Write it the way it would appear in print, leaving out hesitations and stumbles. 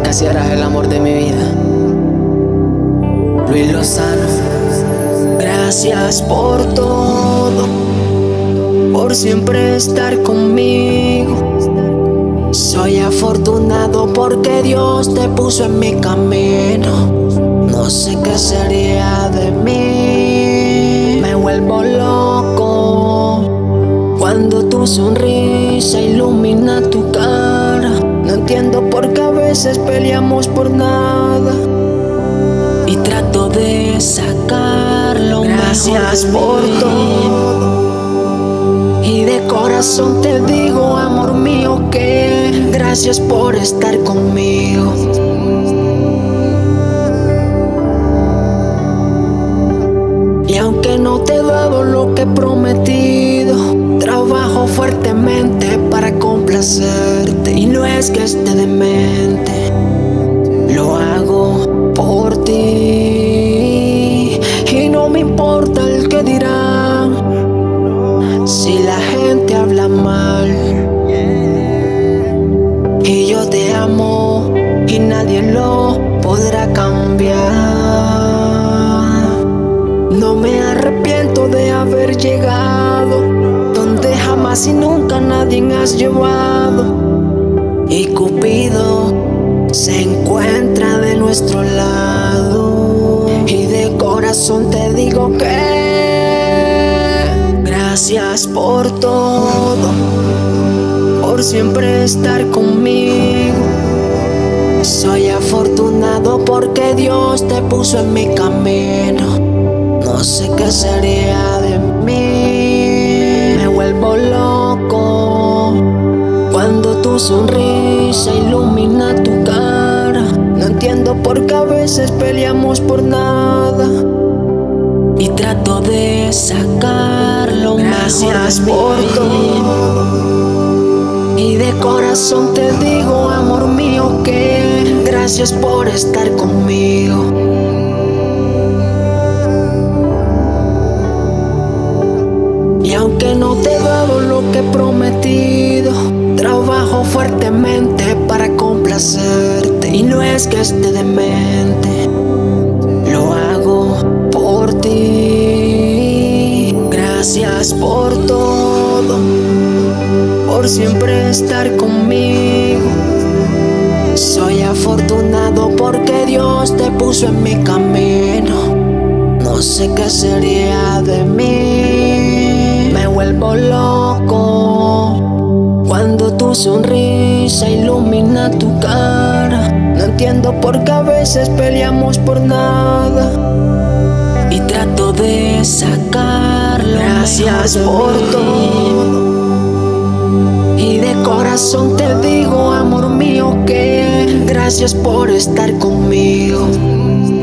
Casi eras el amor de mi vida. Luis Lozano. Gracias por todo, por siempre estar conmigo. Soy afortunado porque Dios te puso en mi camino. No sé qué sería de mí. Me vuelvo loco cuando tu sonrisa ilumina tu cara. No entiendo por qué a veces peleamos por nada y trato de sacarlo. Gracias por todo, y de corazón te digo, amor mío, que gracias por estar conmigo. Y aunque no te he dado lo que he prometido, trabajo fuertemente para complacerte. Y no es que esté demente, lo hago por ti. Y no me importa el que dirán, si la gente habla mal. Y yo te amo y nadie lo podrá cambiar. No me arrepiento de haber llegado donde jamás y nunca nadie has llevado. Y Cupido se encuentra de nuestro lado. Y de corazón te digo que gracias por todo, por siempre estar conmigo. Soy afortunado porque Dios te puso en mi camino. No sé qué sería de mí. Me vuelvo loco cuando tu sonrisa ilumina tu cara. No entiendo por qué a veces peleamos por nada y trato de sacarlo. Gracias por todo, y de corazón te digo, amor mío, que gracias por estar conmigo. Y aunque no te he dado lo que he prometido, trabajo fuertemente para complacerte. Y no es que esté demente, lo hago por ti. Gracias por todo, por siempre estar conmigo. Soy afortunado porque Dios te puso en mi camino. No sé qué sería de mí. Me vuelvo loco cuando tu sonrisa ilumina tu cara. No entiendo por qué a veces peleamos por nada y trato de sacarlo. Gracias por todo, y de corazón te digo, amor mío, que gracias por estar conmigo.